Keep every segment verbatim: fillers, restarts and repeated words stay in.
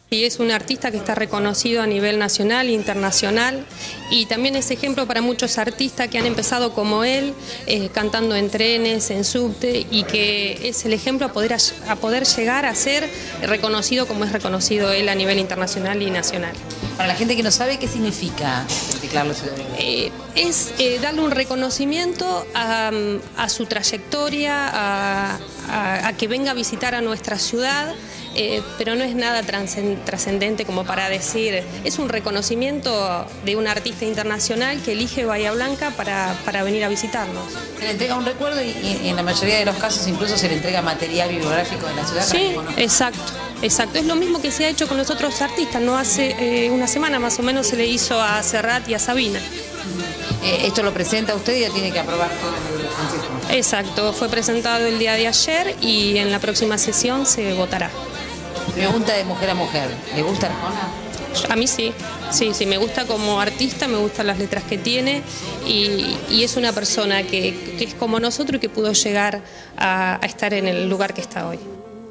Y es un artista que está reconocido a nivel nacional e internacional, y también es ejemplo para muchos artistas que han empezado como él, eh, cantando en trenes, en subte, y que es el ejemplo a poder, a poder llegar a ser reconocido como es reconocido él a nivel internacional y nacional. Para la gente que no sabe, ¿qué significa teclarlo? Eh, es eh, darle un reconocimiento a, a su trayectoria, a, a, a que venga a visitar a nuestra ciudad. Eh, pero no es nada trascendente como para decir, es un reconocimiento de un artista internacional que elige Bahía Blanca para, para venir a visitarnos. Se le entrega un recuerdo y, y en la mayoría de los casos incluso se le entrega material bibliográfico de la ciudad. Sí, exacto, exacto. Es lo mismo que se ha hecho con los otros artistas, no hace eh, una semana más o menos se le hizo a Serrat y a Sabina. Eh, esto lo presenta usted y ya tiene que aprobar todo el consejo. Exacto, fue presentado el día de ayer y en la próxima sesión se votará. Pregunta de mujer a mujer, ¿le gusta Arjona? A mí sí, sí, sí, me gusta como artista, me gustan las letras que tiene y, y es una persona que, que es como nosotros y que pudo llegar a, a estar en el lugar que está hoy.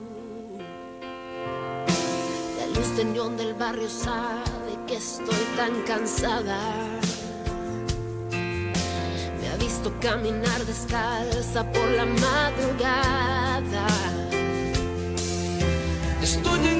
La luz de neón del barrio sabe que estoy tan cansada. Me ha visto caminar descalza por la madrugada. Estoy